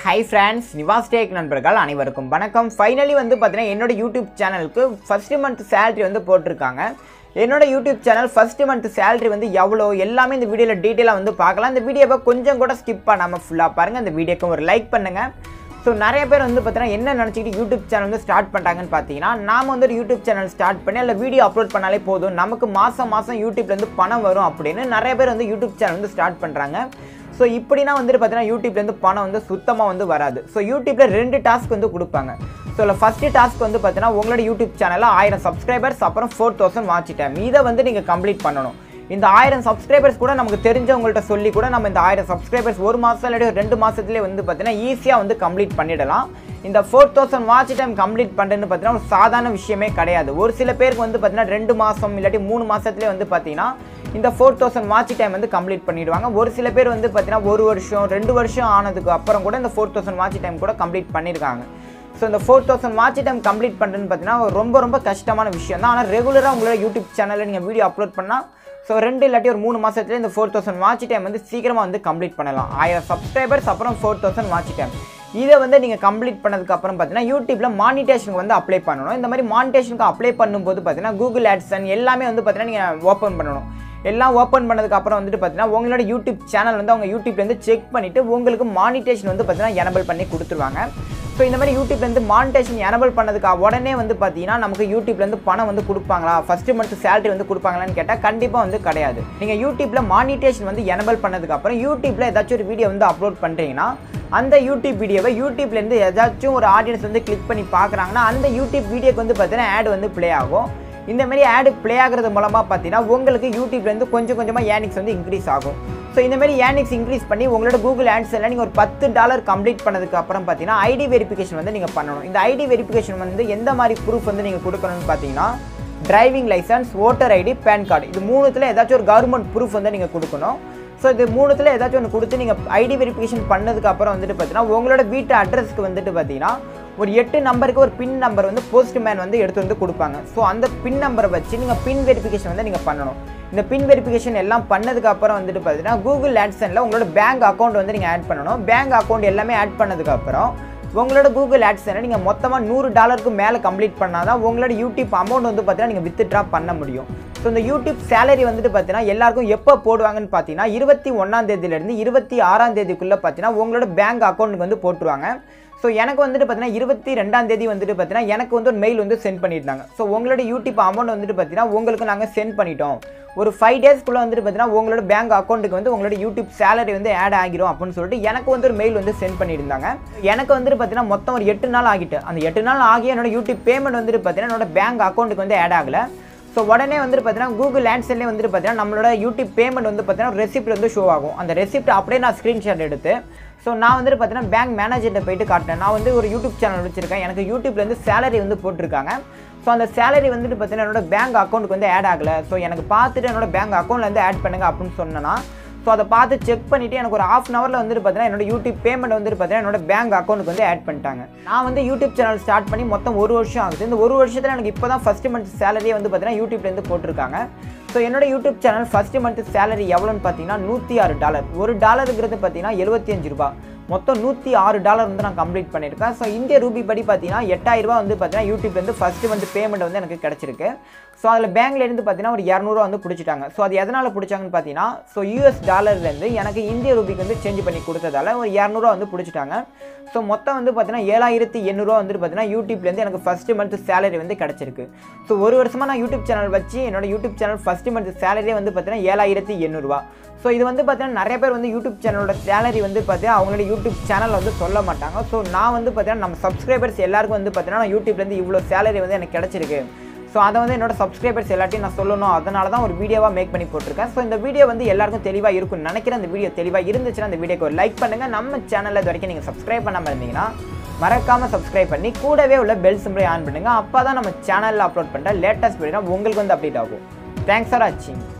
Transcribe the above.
Hi friends, Nivas நண்பர்கள் அனைவருக்கும் வணக்கம். ஃபைனலி வந்து பாத்தீங்கன்னா என்னோட YouTube சேனலுக்கு ஃபர்ஸ்ட் மந்த் salary வந்து போட்டுருக்காங்க. என்னோட YouTube channel first month salary வந்து எவ்வளவு எல்லாமே இந்த வீடியோல டீடைலா வந்து பார்க்கலாம். இந்த வீடியோவை கொஞ்சம் கூட ஸ்கிப் பண்ணாம ஃபுல்லா பாருங்க. இந்த வீடியோக்கு ஒரு லைக் பண்ணுங்க. So நிறைய பேர் வந்து பாத்தீங்கன்னா என்ன நினைச்சிட்டு YouTube சேனல் வந்து ஸ்டார்ட் பண்றாங்கன்னு பாத்தீங்கன்னா நாம வந்து ஒரு YouTube சேனல் ஸ்டார்ட் பண்ணி அல்ல வீடியோ அப்லோட் பண்ணாலே போதும் நமக்கு மாசம் YouTubeல இருந்து பணம் வரும் அப்படினு நிறைய பேர் வந்து YouTube சேனல் வந்து ஸ்டார்ட் பண்றாங்க. So இப்படினா வந்து பாத்தீங்கன்னா YouTubeல இருந்து பணம் வந்து சுத்தமா வந்து வராது. So YouTubeல ரெண்டு டாஸ்க் வந்து கொடுப்பாங்க. So ஃபர்ஸ்ட் டாஸ்க் வந்து பாத்தீங்கன்னா உங்களோட YouTube சேனல்ல 1000 சப்ஸ்கிரைபர்ஸ் அப்புறம் 4000 வாட்ச் டைம் இத வந்து நீங்க கம்ப்ளீட் பண்ணனும். இந்த 1000 சப்ஸ்கிரைபர்ஸ் கூட நமக்கு தெரிஞ்சவங்கள்ட்ட சொல்லி கூட நம்ம இந்த 1000 சப்ஸ்கிரைபர்ஸ் ஒரு மாசம் இல்ல 2 மாசத்துலயே வந்து பாத்தீங்கன்னா ஈஸியா வந்து கம்ப்ளீட் பண்ணிடலாம். இந்த 4000 வாட்ச் டைம் கம்ப்ளீட் பண்றதுன்னு பாத்தீங்கன்னா ஒரு சாதாரண விஷயமே கிடையாது. ஒரு சில பேருக்கு வந்து பாத்தீங்கன்னா 2 மாசம் இல்ல 3 மாசத்துலயே வந்து பாத்தீங்கன்னா இந்த 4000 வாட்ச் டைம் வந்து கம்ப்ளீட் பண்ணிடுவாங்க. ஒரு சில பேர் வந்து பாத்தீங்கன்னா 1 வருஷம் 2 வருஷம் ஆனதுக்கு அப்புறம் கூட இந்த 4000 வாட்ச் டைம் கூட கம்ப்ளீட் பண்ணிருக்காங்க. So இந்த 4000 வாட்ச் டைம் கம்ப்ளீட் பண்றதுன்னு பாத்தீங்கன்னா ரொம்ப கஷ்டமான விஷயம் தான். ஆனா ரெகுலரா உங்களோட YouTube சேனல்ல நீங்க வீடியோ அப்லோட் பண்ணா So 2 இல்லாட்டி ஒரு 3 மாசத்துல இந்த 4000 வாட்ச் டைம் வந்து சீக்கிரமா வந்து கம்ப்ளீட் பண்ணலாம். 1000 சப்ஸ்கிரைபர்ஸ் அப்புறம் 4000 வாட்ச் டைம். இத வந்து நீங்க கம்ப்ளீட் பண்ணதுக்கு அப்புறம் பாத்தீங்கன்னா YouTubeல மானிடைசேஷனுக்கு வந்து அப்ளை பண்ணனும். இந்த மாதிரி மானிடைசேஷனுக்கு அப்ளை பண்ணும்போது பாத்தீங்கன்னா Google AdSense எல்லாமே வந்து பாத்தீங்கன்னா நீங்க ஓபன் பண்ணனும். எல்லாம் ஓபன் பண்ணதுக்கு அப்புறம் வந்து பாத்தீங்கன்னா உங்களோட YouTube சேனல் வந்து அவங்க YouTubeல இருந்து செக் பண்ணிட்டு உங்களுக்கு மானிடைசேஷன் வந்து பாத்தீங்கன்னா எனேபிள் பண்ணி கொடுத்துருவாங்க. So இந்த மாதிரி YouTubeல இருந்து மானிடைசேஷன் எனேபிள் பண்ணதுக்கு உடனே வந்து பாத்தீங்கன்னா நமக்கு YouTubeல இருந்து பணம் வந்து கொடுப்பாங்களா ஃபர்ஸ்ட் மந்த் salary வந்து கொடுப்பாங்களான்னு கேட்டா கண்டிப்பா வந்து கிடையாது. நீங்க YouTubeல மானிடைசேஷன் வந்து எனேபிள் பண்ணதுக்கு அப்புறம் YouTubeல ஏதாச்சும் ஒரு வீடியோ வந்து அப்லோட் பண்றீங்கன்னா அந்த YouTube வீடியோவை YouTubeல இருந்து ஏதாச்சும் ஒரு ஆடியன்ஸ் வந்து கிளிக் பண்ணி பார்க்கறாங்கன்னா அந்த YouTube வீடியோக்கு வந்து பாத்தீங்கன்னா ஆட் வந்து ப்ளே ஆகும். இந்த மாதிரி ஆட் ப்ளே ஆகிறது மூலமா பாத்தீங்கன்னா உங்களுக்கு YouTubeல இருந்து கொஞ்சமா ஏர்னிங்ஸ் வந்து இன்க்ரீஸ் ஆகும். So இந்த மாதிரி ஏர்னிங்ஸ் இன்க்ரீஸ் பண்ணி உங்களோட Google AdSense நீங்க ஒரு $10 கம்ப்ளீட் பண்ணதுக்கு அப்புறம் பாத்தீங்கன்னா ஐடி வெரிஃபிகேஷன் வந்து நீங்க பண்ணனும். இந்த ஐடி வெரிஃபிகேஷன் வந்து எந்த மாதிரி ப்ரூஃப் வந்து நீங்க கொடுக்கணும்னு பாத்தீங்கன்னா driving licence, voter ID, PAN card இது மூணுத்துல ஏதாச்சும் ஒரு கவர்மெண்ட் ப்ரூஃப் வந்து நீங்க கொடுக்கணும். So இது மூணுத்துல ஏதாச்சும் ஒன்னு கொடுத்து நீங்க ஐடி வெரிஃபிகேஷன் பண்ணதுக்கு அப்புறம் வந்துட்டு பாத்தீங்கன்னா உங்களோட வீட்டு அட்ரஸ்க்கு வந்துட்டு பாத்தீங்கன்னா ஒரு 8 நம்பருக்கு ஒரு பின் நம்பர் வந்து போஸ்ட்மேன் வந்து எடுத்து வந்து கொடுப்பாங்க. ஸோ அந்த பின் நம்பரை வச்சு நீங்கள் பின் வெரிஃபிகேஷன் வந்து நீங்கள் பண்ணணும். இந்த பின் வெரிஃபிகேஷன் எல்லாம் பண்ணதுக்கு அப்புறம் வந்துட்டு பார்த்தீங்கன்னா Google AdSenseல உங்களோட பேங்க் அக்கௌண்ட் வந்து நீங்கள் ஆட் பண்ணணும். பேங்க் அக்கௌண்ட் எல்லாமே ஆட் பண்ணதுக்கு அப்புறம் உங்களோட Google AdSense நீங்கள் மொத்தமாக $100க்கு மேலே கம்ப்ளீட் பண்ணாதான் உங்களோட YouTube அமௌண்ட் வந்து பார்த்தீங்கன்னா நீங்கள் வித்ட்ரா பண்ண முடியும். ஸோ இந்த YouTube salary வந்துட்டு பார்த்தீங்கன்னா எல்லாருக்கும் எப்போ போடுவாங்கன்னு பார்த்தீங்கன்னா 21ஆம் தேதியிலேருந்து 26ஆம் தேதிக்குள்ளே பார்த்தீங்கன்னா உங்களோட பேங்க் அக்கௌண்ட்டுக்கு வந்து போட்டுருவாங்க. ஸோ எனக்கு வந்துட்டு பார்த்தீங்கன்னா 22ஆம் தேதி வந்துட்டு பார்த்தீங்கன்னா எனக்கு வந்து ஒரு மெயில் வந்து சென்ட் பண்ணியிருந்தாங்க. ஸோ உங்களோட YouTube அமௌண்ட் வந்துட்டு பார்த்தீங்கன்னா உங்களுக்கு நாங்கள் சென்ட் பண்ணிட்டோம். ஒரு 5 டேஸ்க்குள்ளே வந்துட்டு பார்த்தீங்கன்னா உங்களோட பேங்க் அக்கௌண்ட்டுக்கு வந்து உங்களோட YouTube salary வந்து ஆட் ஆகிரும் அப்படின்னு சொல்லிட்டு எனக்கு வந்து ஒரு மெயில் வந்து சென்ட் பண்ணியிருந்தாங்க. எனக்கு வந்துட்டு பார்த்தீங்கன்னா மொத்தம் ஒரு 8 நாள் ஆகிட்டு. அந்த 8 நாள் ஆகி என்னோட YouTube பேமெண்ட் வந்துட்டு பார்த்தீங்கன்னா என்னோட பேங்க் அக்கௌண்ட்டுக்கு வந்து ஆட் ஆகலை. ஸோ உடனே வந்துட்டு பார்த்தீங்கன்னா Google AdSense வந்துட்டு பார்த்தீங்கன்னா நம்மளோட YouTube பேமெண்ட் வந்து பார்த்தீங்கன்னா ரெசிப்ட் வந்து ஷோ ஆகும். அந்த ரெசிப்ட் அப்படியே நான் ஸ்க்ரீன்ஷாட் எடுத்து ஸோ நான் வந்துட்டு பார்த்தீங்கன்னா பேங்க் மேனேஜர்கிட்ட போயிட்டு காட்டினேன். நான் வந்து ஒரு YouTube சேனல் வச்சிருக்கேன். எனக்கு YouTubeலேருந்து salary வந்து போட்டிருக்காங்க. ஸோ அந்த salary வந்துட்டு பார்த்தீங்கன்னா என்னோட பேங்க் அக்கௌண்ட்டுக்கு வந்து ஆட் ஆகலை. ஸோ எனக்கு பார்த்துட்டு என்னோட பேங்க் அக்கௌண்ட்லேருந்து ஆட் பண்ணுங்க அப்படின்னு சொன்னேன்னா ஸோ அதை பார்த்து செக் பண்ணிவிட்டு எனக்கு ஒரு ½ ஹவரில் வந்துட்டு பார்த்தீங்கன்னா என்னோட YouTube பேமெண்ட் வந்துட்டு பார்த்தீங்கன்னா என்னோட பேங்க் அக்கௌண்ட்டுக்கு வந்து ஆட் பண்ணிட்டாங்க. நான் வந்து YouTube சேனல் ஸ்டார்ட் பண்ணி மொத்தம் 1 வருஷம் ஆகுது. இந்த 1 வருஷத்தில் எனக்கு இப்போ தான் ஃபர்ஸ்ட் மந்த் salary வந்து பார்த்தீங்கன்னா YouTubeலேருந்து போட்டிருக்காங்க. ஸோ என்னோட YouTube channel first month salary எவ்வளோன்னு பார்த்தீங்கன்னா $106. ஒரு டாலருங்கிறது பார்த்தீங்கன்னா 75 ரூபாய். மொத்தம் $106 வந்து நான் கம்ப்ளீட் பண்ணியிருக்கேன். ஸோ இந்திய ரூபி படி பார்த்தீங்கன்னா 8000 ரூபாய் வந்து பார்த்தீங்கன்னா YouTubeலேருந்து ஃபர்ஸ்ட் மந்த் பேமெண்ட் வந்து எனக்கு கிடச்சிருக்கு. ஸோ அதில் பேங்க்லேருந்து பார்த்தீங்கன்னா ஒரு 200 ரூபா வந்து பிடிச்சிட்டாங்க. ஸோ அது எதனால் பிடிச்சாங்கன்னு பார்த்தீங்கன்னா ஸோ US டாலர்லேருந்து எனக்கு இந்திய ரூபிக்கு வந்து சேஞ்ச் பண்ணி கொடுத்ததால ஒரு 200 ரூபா வந்து பிடிச்சிட்டாங்க. ஸோ மொத்தம் வந்து பார்த்தீங்கன்னா 7800 ரூபா வந்துட்டு பார்த்தீங்கன்னா YouTubeலேருந்து எனக்கு ஃபர்ஸ்ட் மந்த் salary வந்து கிடச்சிருக்கு. ஸோ ஒரு வருஷமாக நான் YouTube சேனல் வச்சு என்னோட YouTube channel first month salary வந்து பார்த்தீங்கன்னா 7800 ரூபா. ஸோ இது வந்து பார்த்தீங்கன்னா நிறைய பேர் வந்து YouTube சேனலோட salary வந்து பார்த்தீங்கன்னா அவங்களோட YouTube சேனல் வந்து சொல்ல மாட்டாங்க. ஸோ நான் வந்து பார்த்தீங்கன்னா நம்ம சப்ஸ்கிரைபர்ஸ் எல்லாருக்கும் வந்து பார்த்தீங்கன்னா நான் YouTubeலேருந்து இவ்வளோ salary வந்து எனக்கு கிடச்சிருக்கு. ஸோ அதை வந்து என்னோட சப்ஸ்கிரைபர்ஸ் எல்லாத்தையும் நான் சொல்லணும். அதனால தான் ஒரு வீடியோவாக மேக் பண்ணி போட்டிருக்கேன். ஸோ இந்த வீடியோ வந்து எல்லாருக்கும் தெளிவாக இருக்கும்னு நினைக்கிறேன். இந்த வீடியோ தெளிவாக இருந்துச்சுன்னா இந்த வீடியோக்கு ஒரு லைக் பண்ணுங்கள். நம்ம சேனலில் இது வரைக்கும் நீங்கள் சப்ஸ்கிரைப் பண்ணாமல் இருந்தீங்கன்னா மறக்காமல் சப்ஸ்கிரைப் பண்ணி கூடவே உள்ள பெல் சிம்பிளை ஆன் பண்ணுங்கள். அப்போ தான் நம்ம சேனலில் அப்லோட் பண்ணுற லேட்டஸ்ட் வீடியோ உங்களுக்கு வந்து அப்டேட் ஆகும். தேங்க்ஸ் ஃபார் வாட்சிங்.